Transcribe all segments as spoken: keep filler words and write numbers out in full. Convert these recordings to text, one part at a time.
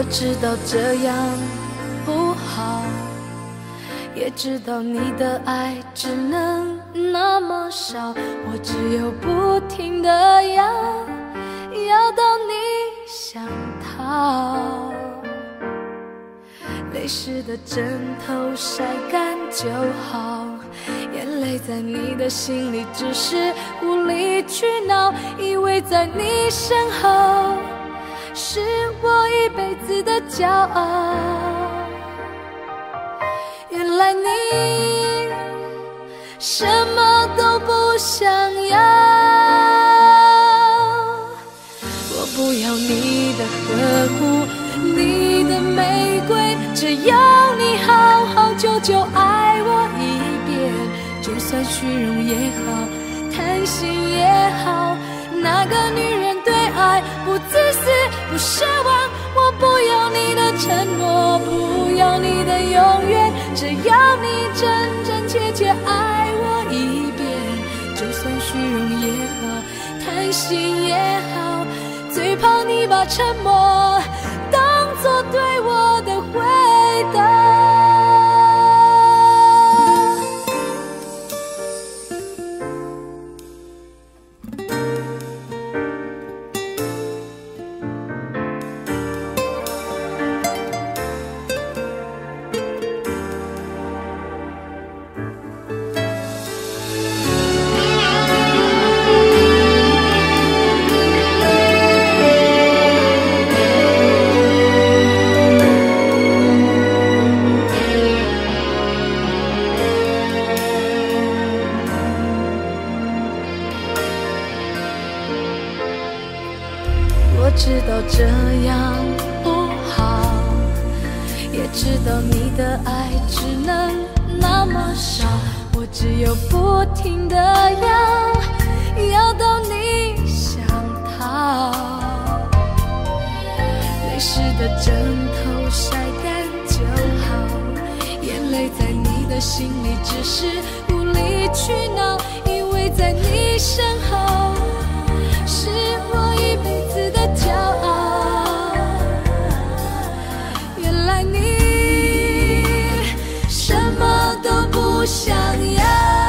知道这样不好，也知道你的爱只能那么少，我只有不停地要，要到你想逃。泪湿的枕头晒干就好，眼泪在你的心里只是无理取闹，以为在你身后是我一辈子的骄傲。原来你什么都不想要，我不要你的呵护，你的玫瑰，只要你好好久久爱我一遍，就算虚荣也好，贪心也好，那个女人对爱不自私不奢望，我不要你的承诺，不要你的永远，只要你真真切切爱我一遍，就算虚荣也好，贪心也好，最怕你把沉默当作对我的回答。我知道这样不好，也知道你的爱只能那么少，我只有不停地要，要到你想逃。泪湿的枕头晒干就好，眼泪在你的心里只是无理取闹，以为在你身后是我一辈子的骄傲。原来你什么都不想要，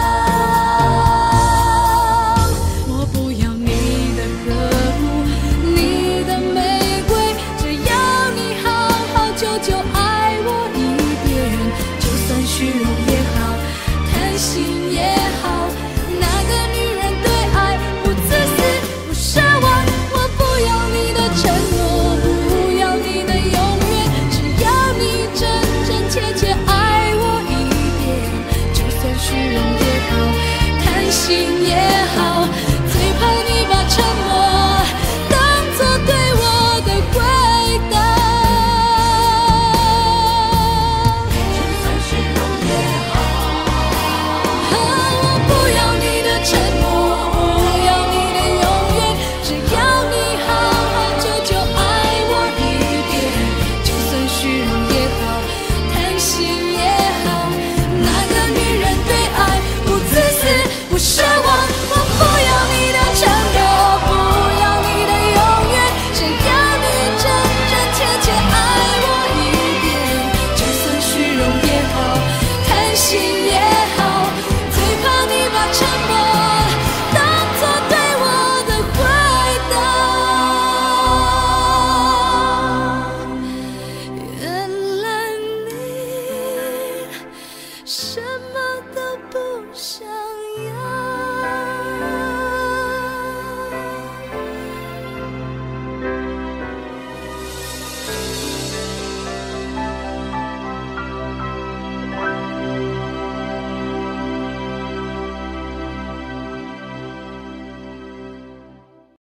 我不要你的呵护，你的玫瑰，只要你好好久久爱我一遍，就算虚荣也好，贪心也好，那个女人对爱不自私不奢望，我不要你的承诺，不要你的永远，只要你真真切切爱我一遍，就算虚荣也好，贪心也好，最怕你把沉默当作对我的回答。就算虚荣也好，我不要你的承诺，不要你的永远，只要你好好久久爱我一遍，就算虚荣也好，贪心也好，那个女人对爱不自私不奢望，我不要你的承诺，不要你的永远，只要你真真切切爱我一遍，就算虚荣也好，贪心也好，最怕你把沉默当作对我的回答。原来你什么都不想